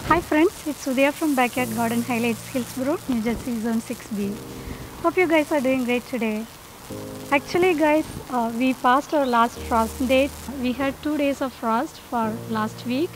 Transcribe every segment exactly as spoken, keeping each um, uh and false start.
Hi friends, it's Sudhya from Backyard Garden Highlights, Hillsborough, New Jersey, Zone six B. Hope you guys are doing great today. Actually guys, uh, we passed our last frost date. We had two days of frost for last week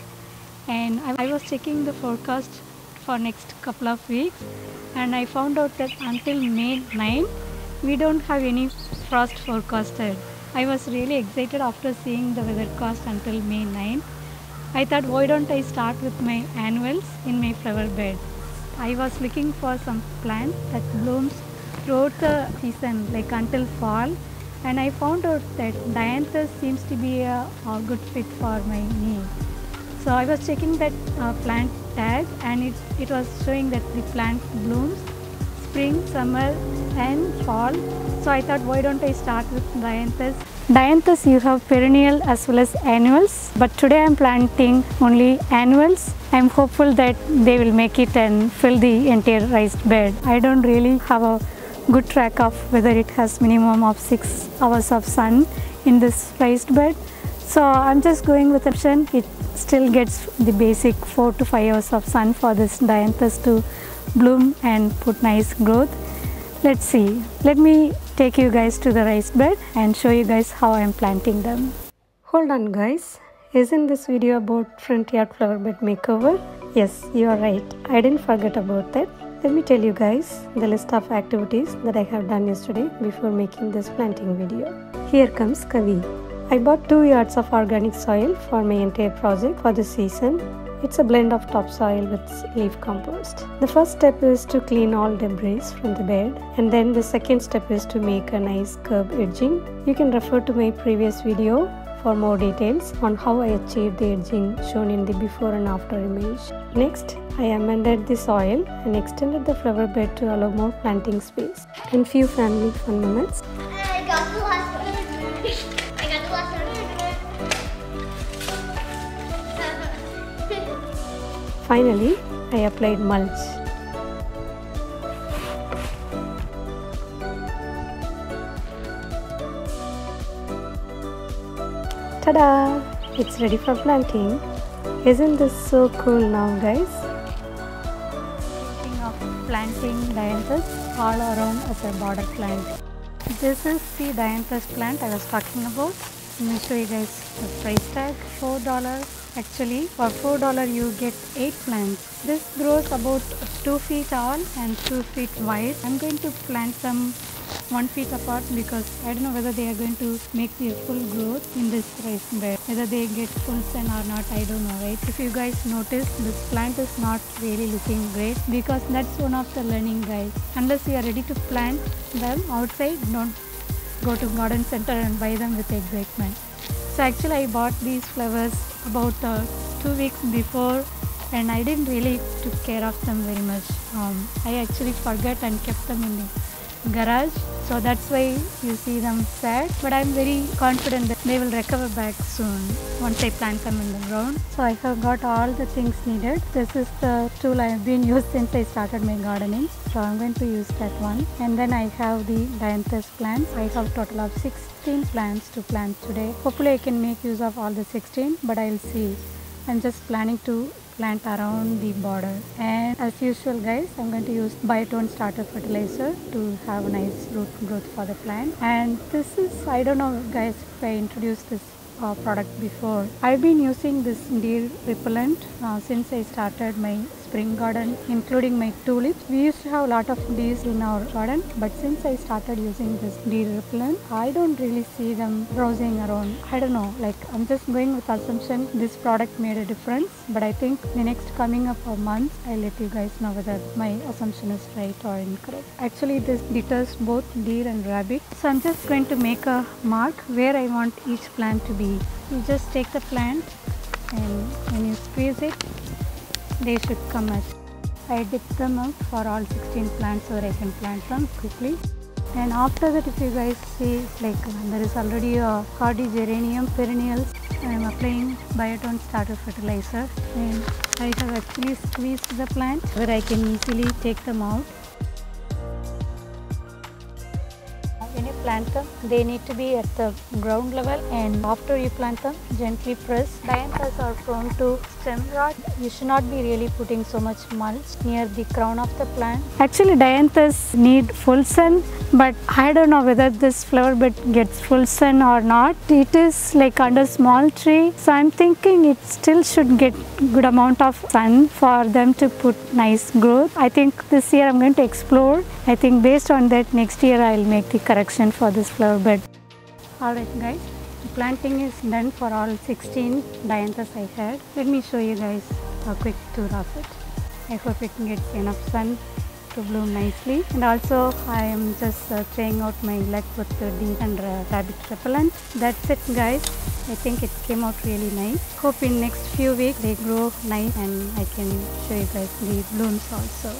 and I was checking the forecast for next couple of weeks and I found out that until May ninth, we don't have any frost forecasted. I was really excited after seeing the weathercast until May ninth. I thought, why don't I start with my annuals in my flower bed? I was looking for some plant that blooms throughout the season, like until fall, and I found out that dianthus seems to be a, a good fit for my needs. So I was checking that uh, plant tag, and it, it was showing that the plant blooms spring, summer, and fall. So I thought, why don't I start with dianthus? Dianthus, you have perennial as well as annuals, but today I am planting only annuals. I am hopeful that they will make it and fill the entire raised bed. I don't really have a good track of whether it has minimum of six hours of sun in this raised bed. So I am just going with the option. It still gets the basic four to five hours of sun for this dianthus to bloom and put nice growth. Let's see. Let me take you guys to the raised bed and show you guys how I am planting them. Hold on guys. Isn't this video about front yard flower bed makeover? Yes, you are right. I didn't forget about that. Let me tell you guys the list of activities that I have done yesterday before making this planting video. Here comes Kavi. I bought two yards of organic soil for my entire project for this season. It's a blend of topsoil with leaf compost. The first step is to clean all debris from the bed, and then the second step is to make a nice curb edging. You can refer to my previous video for more details on how I achieved the edging shown in the before and after image. Next, I amended the soil and extended the flower bed to allow more planting space and few family fun moments. I got the last one. I got the last one. Finally, I applied mulch. Ta-da! It's ready for planting. Isn't this so cool now, guys? Thinking of planting dianthus all around as a border plant. This is the dianthus plant I was talking about. Let me show you guys the price tag. four dollars. Actually, for four dollars you get eight plants. This grows about two feet tall and two feet wide. I'm going to plant them one feet apart because I don't know whether they are going to make the full growth in this raised bed. Whether they get full sun or not, I don't know, right? If you guys notice, this plant is not really looking great because that's one of the learning, guys. Unless you are ready to plant them outside, don't go to garden center and buy them with excitement. So actually I bought these flowers about uh, two weeks before and I didn't really took care of them very much. Um, I actually forgot and kept them in the garage. So that's why you see them sad. But I'm very confident that they will recover back soon once I plant them in the ground. So I have got all the things needed. This is the tool I have been used since I started my gardening. So I'm going to use that one. And then I have the dianthus plants. I have a total of sixteen plants to plant today. Hopefully I can make use of all the sixteen, but I'll see. I'm just planning to plant around the border, and as usual guys, I'm going to use Biotone starter fertilizer to have a nice root growth for the plant. And this is, I don't know guys if I introduced this uh, product before. I've been using this deer repellent uh, since I started my spring garden, including my tulips. We used to have a lot of bees in our garden, but since I started using this deer repellent, I don't really see them browsing around. I don't know, like I'm just going with assumption this product made a difference, but I think the next coming up a month, I'll let you guys know whether my assumption is right or incorrect. Actually, this deters both deer and rabbit. So I'm just going to make a mark where I want each plant to be. You just take the plant and when you squeeze it, they should come out. I dip them out for all sixteen plants so that I can plant them quickly. And after that, if you guys see, like there is already a hardy geranium perennials. I am applying Biotone starter fertilizer and I have actually squeezed the plant where I can easily take them out. When you plant them, they need to be at the ground level, and after you plant them, gently press. Dianthus are prone to stem rot. You should not be really putting so much mulch near the crown of the plant. Actually, dianthus need full sun, but I don't know whether this flower bed gets full sun or not. It is like under small tree, so I'm thinking it still should get good amount of sun for them to put nice growth. I think this year I'm going to explore. I think based on that, next year I'll make the correction for this flower bed. Alright guys, the planting is done for all sixteen dianthus I had. Let me show you guys a quick tour of it. I hope it gets enough sun to bloom nicely, and also I am just uh, trying out my luck with the bee and uh, rabbit repellent. That's it guys. I think it came out really nice. Hope in next few weeks they grow nice and I can show you guys the blooms also.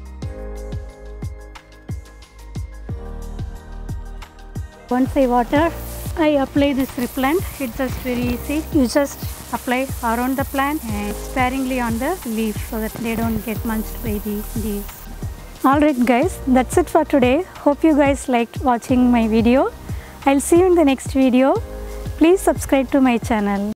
Once I water, I apply this repellent. It's just very easy. You just apply around the plant and sparingly on the leaf so that they don't get munched by the bees. Alright guys, that's it for today. Hope you guys liked watching my video. I'll see you in the next video. Please subscribe to my channel.